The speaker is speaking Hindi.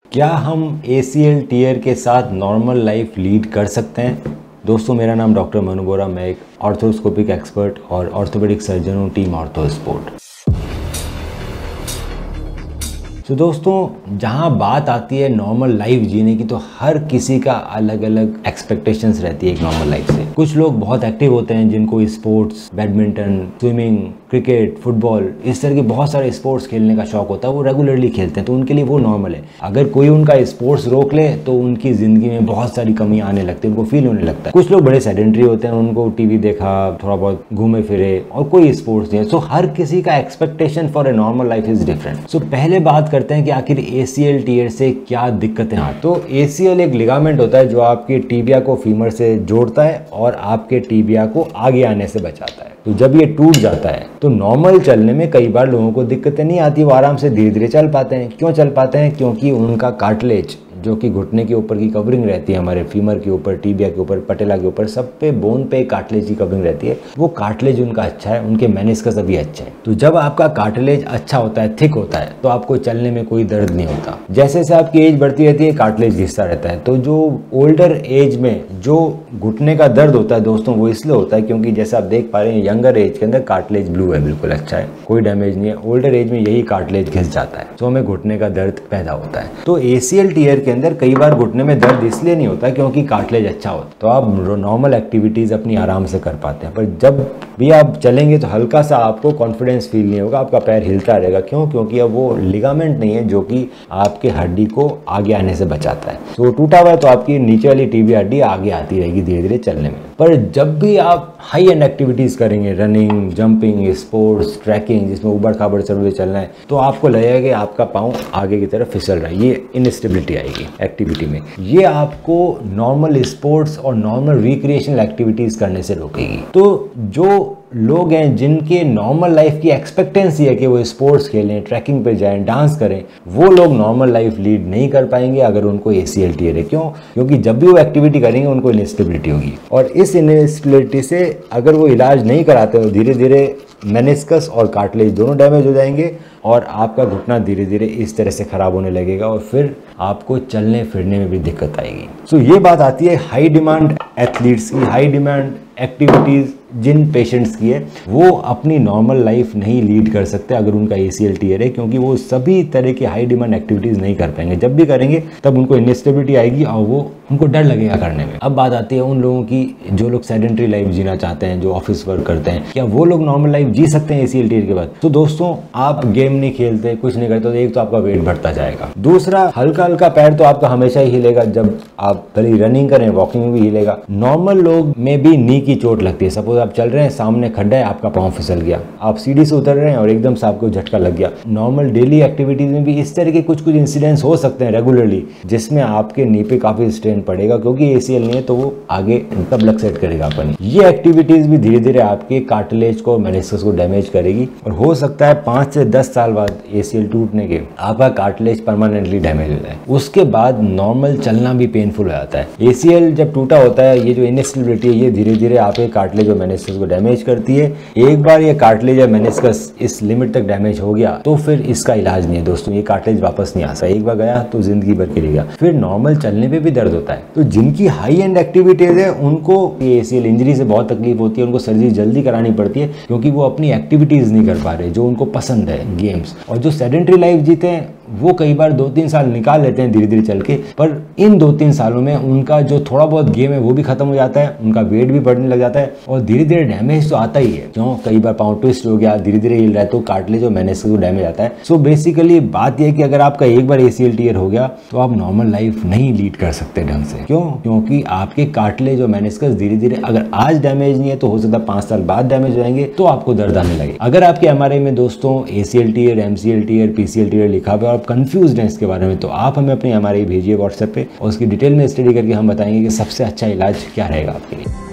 क्या हम ACL टीयर के साथ नॉर्मल लाइफ लीड कर सकते हैं? दोस्तों, मेरा नाम डॉक्टर मनु बोरा, मैं एक ऑर्थोस्कोपिक एक्सपर्ट और ऑर्थोपेडिक सर्जन हूँ टीम ऑर्थोस्पोर्ट। तो दोस्तों, जहाँ बात आती है नॉर्मल लाइफ जीने की, तो हर किसी का अलग अलग एक्सपेक्टेशंस रहती है एक नॉर्मल लाइफ से। कुछ लोग बहुत एक्टिव होते हैं जिनको sports, badminton, swimming, cricket, football, इस तरह के बहुत सारे स्पोर्ट्स खेलने का शौक होता है, वो रेगुलरली खेलते हैं, तो उनके लिए वो नॉर्मल है। अगर कोई उनका स्पोर्ट्स रोक ले तो उनकी ज़िंदगी में बहुत सारी कमी आने लगती है, उनको फील होने लगता है। कुछ लोग बड़े सेडेंटरी होते हैं, उनको टीवी देखा, थोड़ा बहुत घूमे फिरे और कोई स्पोर्ट्स नहीं है। सो हर किसी का expectation for a normal life is different. So पहले बात करते हैं कि आखिर ACL टीयर से क्या दिक्कतें आती। तो ACL एक लिगामेंट होता है जो आपके टीबिया को फीमर से जोड़ता है और आपके टीबिया को आगे आने से बचाता है। तो जब ये टूट जाता है तो नॉर्मल चलने में कई बार लोगों को दिक्कतें नहीं आती, वो आराम से धीरे धीरे चल पाते हैं। क्यों चल पाते हैं? क्योंकि उनका कार्टिलेज, जो कि घुटने के ऊपर की कवरिंग रहती है, हमारे फीमर के ऊपर, टीबिया के ऊपर, पटेला के ऊपर, सब पे बोन पे कार्टिलेज की कवरिंग रहती है। वो कार्टिलेज उनका अच्छा है, उनके मेनिस्कस अभी अच्छे हैं। तो जब आपका कार्टिलेज अच्छा होता है, थिक होता है, तो आपको चलने में कोई दर्द नहीं होता। जैसे जैसे आपकी एज बढ़ती रहती है, कार्टिलेज घिसता रहता है। तो जो ओल्डर एज में जो घुटने का दर्द होता है दोस्तों, वो इसलिए होता है क्योंकि जैसे आप देख पा रहे हैं यंगर एज के अंदर कार्टिलेज ब्लू है, बिल्कुल अच्छा है, कोई डैमेज नहीं है। ओल्डर एज में यही कार्टिलेज घिस जाता है, तो हमें घुटने का दर्द पैदा होता है। तो ACL टीयर के अंदर कई बार घुटने में दर्द इसलिए नहीं होता क्योंकि कार्टिलेज अच्छा होता है, तो आप नॉर्मल एक्टिविटीज अपनी आराम से कर पाते हैं। पर जब भी आप चलेंगे तो हल्का सा आपको कॉन्फिडेंस फील नहीं होगा, आपका पैर हिलता रहेगा। क्यों? क्योंकि अब वो लिगामेंट नहीं है जो कि आपके हड्डी को आगे आने से बचाता है। तो टूटा हुआ है तो आपकी नीचे वाली टीबिया हड्डी आगे आती रहेगी धीरे धीरे चलने में। पर जब भी आप हाई एंड एक्टिविटीज करेंगे, रनिंग, जंपिंग, स्पोर्ट्स, ट्रैकिंग, जिसमें उबड़ खाबड़ चढ़ चलना है, तो आपको लगेगा कि आपका पाँव आगे की तरफ फिसल रहा है। ये इनस्टेबिलिटी आएगी एक्टिविटी में। ये आपको नॉर्मल स्पोर्ट्स और नॉर्मल रिक्रिएशनल एक्टिविटीज करने से रोकेगी। तो जो लोग हैं जिनके नॉर्मल लाइफ की एक्सपेक्टेंसी है कि वो स्पोर्ट्स खेलें, ट्रैकिंग पे जाएं, डांस करें, वो लोग नॉर्मल लाइफ लीड नहीं कर पाएंगे अगर उनको ACL टीयर है। क्यों? क्योंकि जब भी वो एक्टिविटी करेंगे उनको इनस्टेबिलिटी होगी, और इस इनस्टेबिलिटी से अगर वो इलाज नहीं कराते तो धीरे धीरे मेनिस्कस और कार्टिलेज दोनों डैमेज हो जाएंगे और आपका घुटना धीरे धीरे इस तरह से खराब होने लगेगा और फिर आपको चलने फिरने में भी दिक्कत आएगी। सो ये बात आती है हाई डिमांड एथलीट्स की, हाई डिमांड एक्टिविटीज़ जिन पेशेंट्स की है, वो अपनी नॉर्मल लाइफ नहीं लीड कर सकते अगर उनका ACL टीयर है, क्योंकि वो सभी तरह की हाई डिमांड एक्टिविटीज़ नहीं कर पाएंगे। जब भी करेंगे तब उनको इनस्टेबिलिटी आएगी और वो उनको डर लगेगा करने में। अब बात आती है उन लोगों की जो लोग सेडेंटरी लाइफ जीना चाहते हैं, जो ऑफिस वर्क करते हैं, क्या वो लोग नॉर्मल लाइफ जी सकते हैं ACL टीयर के बाद? तो दोस्तों, आप गेम नहीं खेलते, कुछ नहीं करते, तो एक तो आपका वेट बढ़ता जाएगा, दूसरा हल्का हल्का पैर तो आपका हमेशा ही हिलेगा, जब आप भले रनिंग करें, वॉकिंग में भी हिलेगा। नॉर्मल लोग में भी नी की चोट लगती है। सपोज आप चल रहे हैं, सामने खड्डा है, आपका पाँव फिसल गया, आप सीढ़ी से उतर रहे हैं और एकदम से आपको झटका लग गया। नॉर्मल डेली एक्टिविटीज में भी इस तरह के कुछ इंसिडेंट्स हो सकते हैं रेगुलरली, जिसमें आपके नी पे काफी स्ट्रेन पड़ेगा, क्योंकि ACL नहीं है तो वो आगे तब लक्सेट करेगा अपन। ये एक्टिविटीज भी धीरे धीरे आपके कार्टिलेज को, मेनिस्कस को डैमेज करेगी और हो सकता है 5 से 10 साल बाद ACL टूटने के आपका कार्टिलेज परमानेंटली डैमेज हो जाए। उसके बाद नॉर्मल चलना भी पेनफुल हो जाता है। ACL जब टूटा होता है, ये जो इनस्टेबिलिटी है, ये धीरे धीरे आपके कार्टिलेज और मेनिस्कस को डैमेज करती है। एक बार ये कार्टिलेज या मेनिस्कस इस लिमिट तक डैमेज हो गया तो फिर इसका इलाज नहीं है दोस्तों, ये कार्टिलेज वापस नहीं आ सकता। एक बार गया तो जिंदगी भर के लिए। फिर नॉर्मल चलने पे भी दर्द होता है। तो जिनकी हाई एंड एक्टिविटीज है उनको ये ACL इंजरी से बहुत तकलीफ होती है, उनको सर्जरी जल्दी करानी पड़ती है, क्योंकि वो अपनी एक्टिविटीज नहीं कर पा रहे जो उनको पसंद है, गेम्स। और जो सेडेंटरी लाइफ जीते हैं वो कई बार 2-3 साल निकाल लेते हैं धीरे धीरे चल के, पर इन 2-3 सालों में उनका जो थोड़ा बहुत गेम है वो भी खत्म हो जाता है, उनका वेट भी बढ़ने लग जाता है और धीरे धीरे डैमेज तो आता ही है। क्यों? कई बार पाँव ट्विस्ट हो गया, धीरे धीरे हिल रहा है, तो कार्टिलेज और मेनिस्कस को डैमेज आता है। सो बेसिकली बात यह है कि अगर आपका एक बार ACL टीयर हो गया तो आप नॉर्मल लाइफ नहीं लीड कर सकते ढंग से। क्यों? क्योंकि आपके कार्टिलेज और मेनिस्कस धीरे धीरे, अगर आज डैमेज नहीं है तो हो सकता है 5 साल बाद डैमेज हो जाएंगे, तो आपको दर्द आने लगे। अगर आपके MRI में दोस्तों ACL tear, MCL tear, PCL tear लिखा हुआ है और कंफ्यूज्ड हैं इसके बारे में, तो आप हमें अपनी MRI भेजिए WhatsApp पे और उसकी डिटेल में स्टडी करके हम बताएंगे कि सबसे अच्छा इलाज क्या रहेगा आपके लिए।